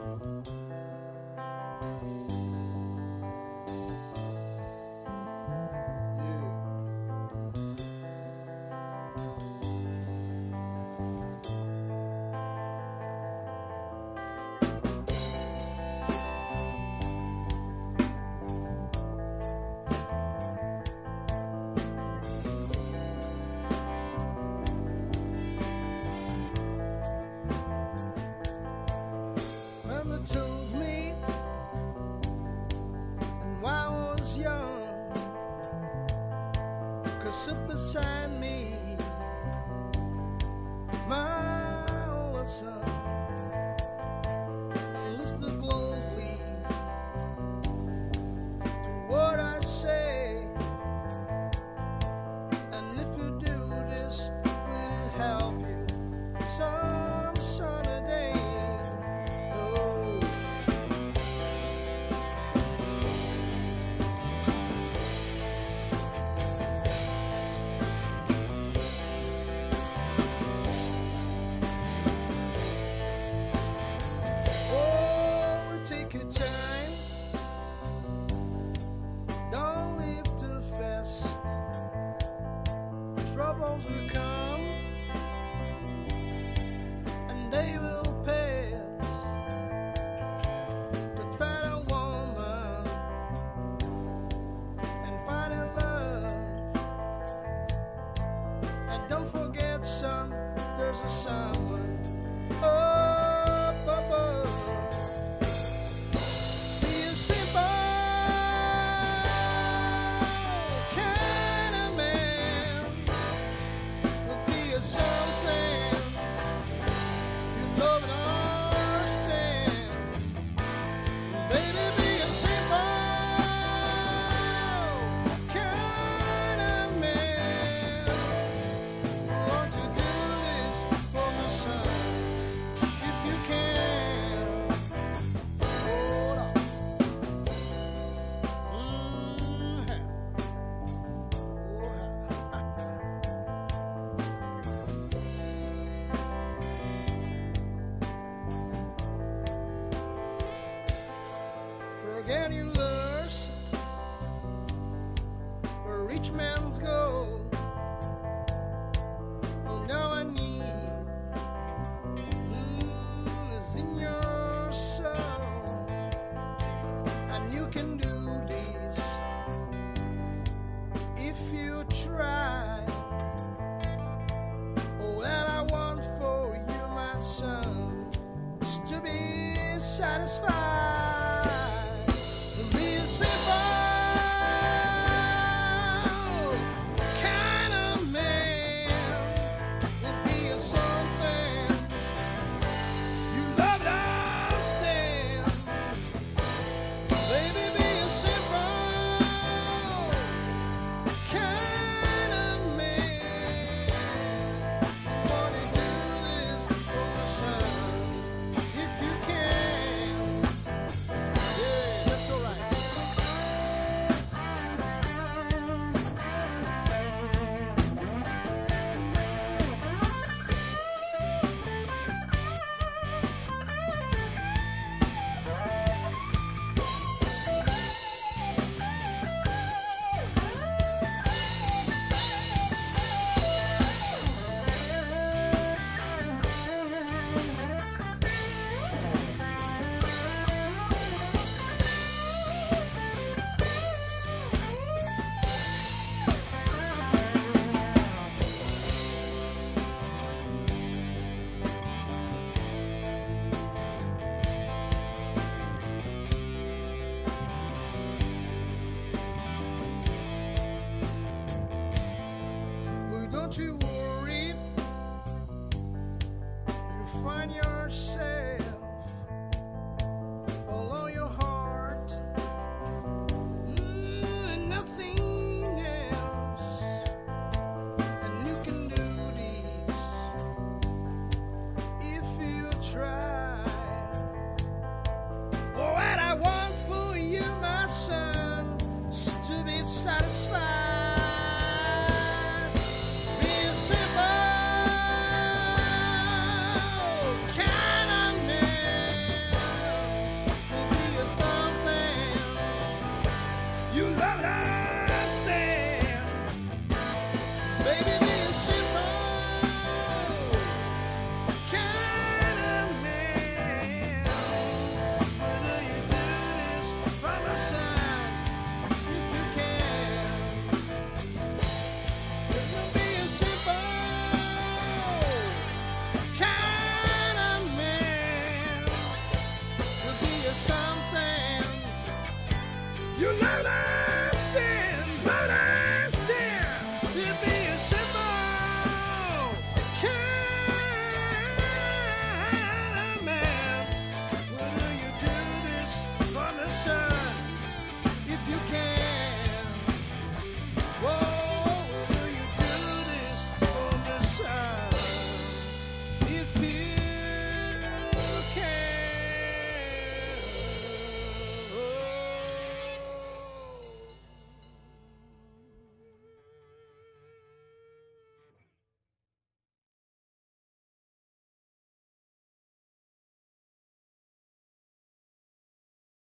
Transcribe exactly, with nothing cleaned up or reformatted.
Told me, and while I was young, 'cause sit beside me, my only son, and listen closely to what I say, and if you do this, will it help you some sunny day? Take your time, don't live too fast. Troubles will come and they will pass. But find a woman and find a love, and don't forget, son, there's a someone up above. Forget your lust, where rich man's gold. Well, now I need mm, is in your soul, and you can do this if you try. All that I want for you, my son, is to be satisfied. Don't you